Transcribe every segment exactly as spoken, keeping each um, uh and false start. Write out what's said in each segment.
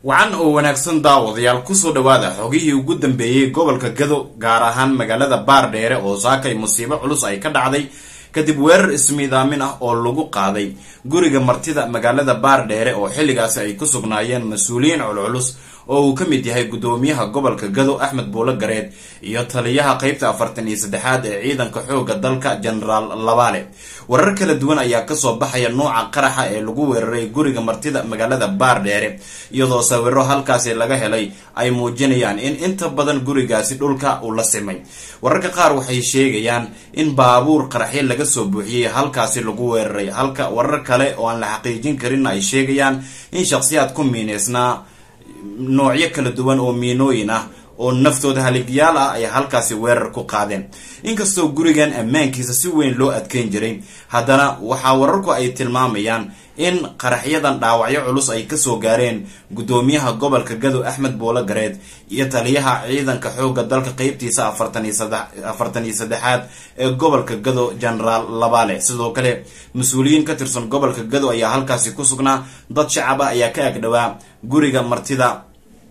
wacan oo wanaagsan daawadayaal kusoo dhawaada xogihii ugu dambeeyay gobolka Gado gaar ahaan magaalada Baardheere oo saakay musiibo culus ay ka dhacday kadib weerar ismiidaamin ah oo lagu qaaday guriga martida magaalada Baardheere oo xilligaas ay ku sugnaayeen mas'uuliyiin culculus oo uu ka mid yahay gudoomiyaha gobolka Gado Axmed Buule Gareed iyo taliyaha qaybta afartan iyo saddexaad ee ciidanka xoogga dalka General Labaale. warar kala duwan ayaa ka soo baxaya nooca qaraxa ee lagu weeraray guriga martida magaalada Baardheere iyadoo sawirro halkaas laga helay ay muujinayaan in inta badan gurigaasi dhulka uu la simay. wararka qaar waxay sheegayaan in baabuur qaraxyo laga soo buuxiyay halkaas lagu weeraray halka warar kale oo aan la xaqiijin karin ay sheegayaan in shakhsiyaad ku miineysna noocyo kala duwan oo miinooyin ah oo naftooda haligyaal ah ay halkaasi weerar ku qaadeen. inkastoo gurigan ammaankiisa si weyn loo adkeyn jiray haddana waxa wararku ay tilmaamayaan in qaraxyadan dhaawacyo culus ay ka soo gaareen gudoomiyaha gobolka Gado Axmed Buule Gareed iyo taliyaha ciidanka xoogga dalka qaybtiisa afartan iyo saddexaad ee gobolka Gado General Labaale. sidoo kale mas'uuliyiin ka tirsan gobolka Gado ayaa halkaasi ku sugnaa. dad shacab ah ayaa ka agdhawaa guriga martida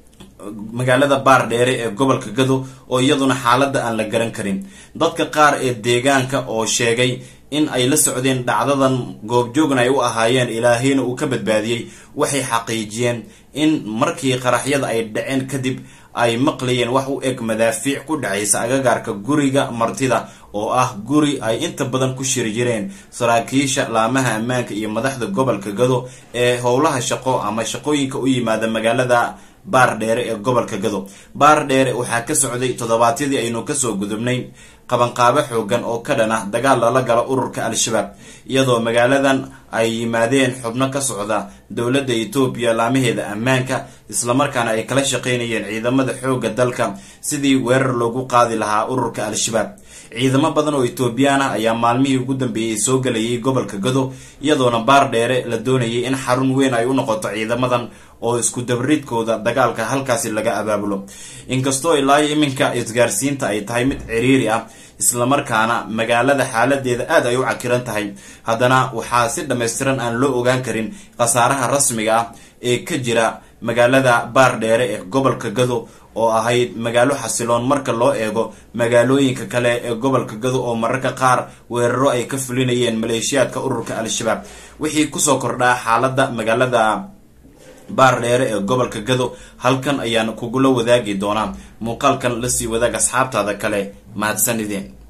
magaalada Baardheere ee gobolka Gado oo iyaduna xaaladda aan la garan karin. dadka qaar ee deegaanka oo sheegay in ay la socdeen dhacdadan goobjoogna ay u ahaayeen ilaahayna uu ka badbaadiyay waxay xaqiijiyeen in markii qaraxyada ay dhaceen kadib ay maqlayeen wax u eg madaafiic ku dhacaysa agagaarka guriga martida oo ah guri ay inta badan ku shiri jireen saraakiisha laamaha ammaanka iyo madaxda gobolka Gado ee howlaha shaqo ama shaqooyinka u yimaada magaalada Baardheere ee gobolka Gado. Baardheere waxaa ka socday toddobaadyadii aynu ka soo gudubnay qabanqaabo xoogan oo ka dhana dagaal lala galo ururka Al-Shabaab iyadoo magaaladan ay yimaadeen xubno ka socda dowladda Itoobiya laamaheeda ammaanka isla markaana ay kala shaqeynayeen ciidamada xoogga dalka sidii weerar loogu qaadi lahaa ururka Al-Shabaab. ciidamo badan oo Itoobiyaan ah ayaa maalmihii ugu dambeeyay soo galayay gobolka Gado iyadoona Baardheere la doonayay in xarun weyn ay u noqoto ciidamadan oo isku dabridkooda dagaalka halkaasi laga abaabulo. inkastoo ilaa iminka isgaarsiinta ay tahay mid ciriiri ah isla markaana magaalada xaaladeeda aad ay u cakiran tahay haddana waxaa si dhameystiran aan loo ogaan karin khasaaraha rasmiga ah ee ka jira magaalada Baardheere ee gobolka Gado oo ahayd magaalo xasiloon marka loo eego magaalooyinka kale ee gobolka Gado oo mararka qaar weeraro ay ka fulinayeen maleeshiyaadka ururka Al-Shabaab. wixii kusoo kordhaa xaaladda magaalada Baardheere ee gobolka Gado halkan ayaan kugula wadaagi doonaa. muuqaalkan la sii wadaag asxaabtaada kale mahadsanideen.